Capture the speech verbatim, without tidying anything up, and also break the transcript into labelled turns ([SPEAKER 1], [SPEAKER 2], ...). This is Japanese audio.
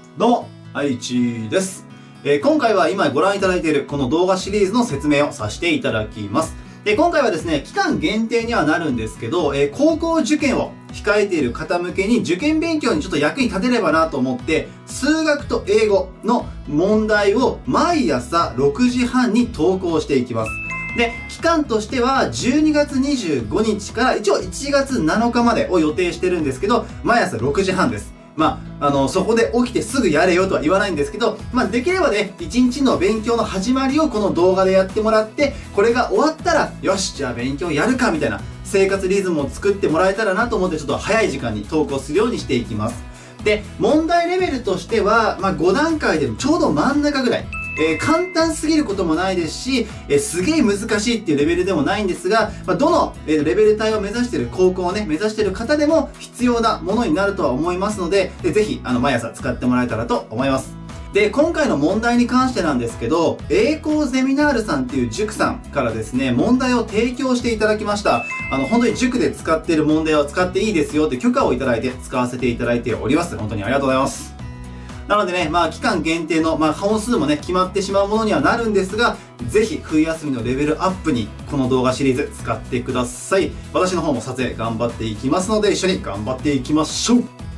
[SPEAKER 1] どうも、愛知です。えー、今回は今ご覧いただいているこの動画シリーズの説明をさせていただきます。で、今回はですね、期間限定にはなるんですけど、えー、高校受験を控えている方向けに受験勉強にちょっと役に立てればなと思って、数学と英語の問題を毎朝ろくじはんに投稿していきます。で、期間としてはじゅうにがつにじゅうごにちから一応いちがつなのかまでを予定してるんですけど、毎朝ろくじはんです。まあ、あの、そこで起きてすぐやれよとは言わないんですけど、まあ、できればね、一日の勉強の始まりをこの動画でやってもらって、これが終わったら、よし、じゃあ勉強やるか、みたいな生活リズムを作ってもらえたらなと思って、ちょっと早い時間に投稿するようにしていきます。で、問題レベルとしては、まあ、ごだんかいでちょうど真ん中ぐらい。えー、簡単すぎることもないですし、えー、すげえ難しいっていうレベルでもないんですが、まあ、どの、えー、レベル帯を目指している高校をね、目指している方でも必要なものになるとは思いますので、でぜひ、あの、毎朝使ってもらえたらと思います。で、今回の問題に関してなんですけど、栄光ゼミナールさんっていう塾さんからですね、問題を提供していただきました。あの、本当に塾で使っている問題を使っていいですよって許可をいただいて使わせていただいております。本当にありがとうございます。なのでね、まあ期間限定の、まあ本数もね、決まってしまうものにはなるんですが、ぜひ冬休みのレベルアップにこの動画シリーズ使ってください。私の方も撮影頑張っていきますので、一緒に頑張っていきましょう。